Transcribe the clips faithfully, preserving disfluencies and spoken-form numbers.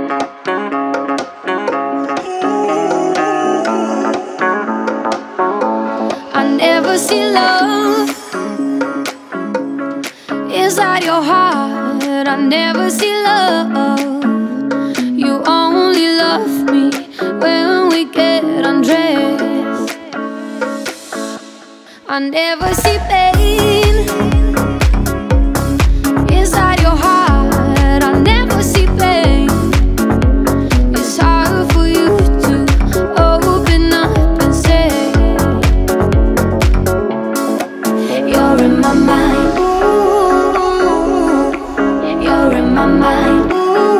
I never see love inside your heart. I never see love. You only love me when we get undressed. I never see pain inside your heart. I never see pain. It's hard for you to open up and say you're in my mind. You're in my mind.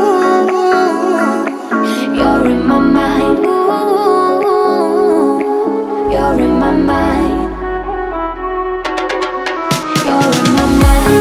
You're in my mind. You're in my mind. You're in my mind.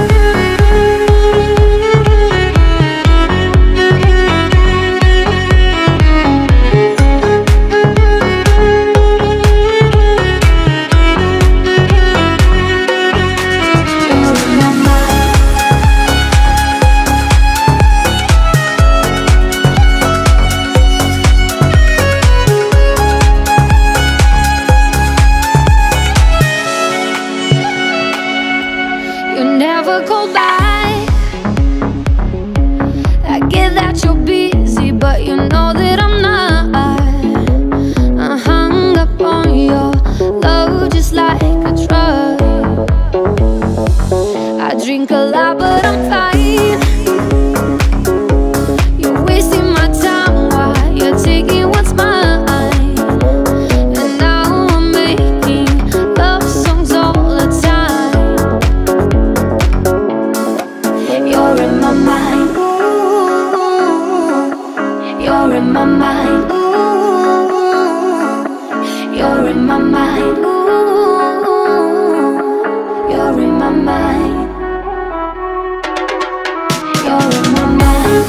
Never call back. I get that you're busy, but you know that I'm not. I hung up on your love just like a drug. I drink a lot, but I'm fine. You're wasting my time while you're taking what's mine. And now I'm making love songs all the time. You're in my mind. You're in my mind. You're in my mind. You're in my mind. You're in my mind.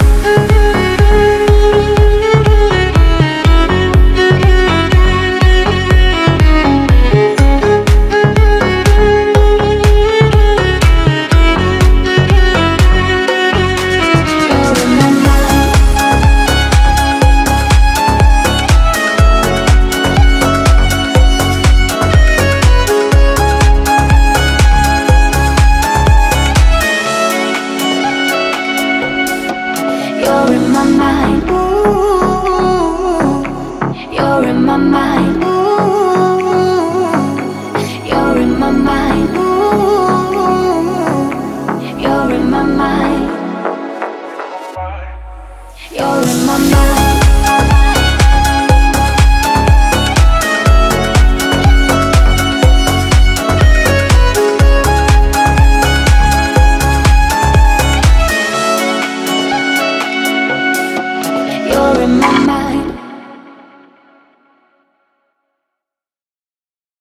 You're in my mind. You're in my mind. You're in my mind. You're in my mind. You're in my mind. You're in my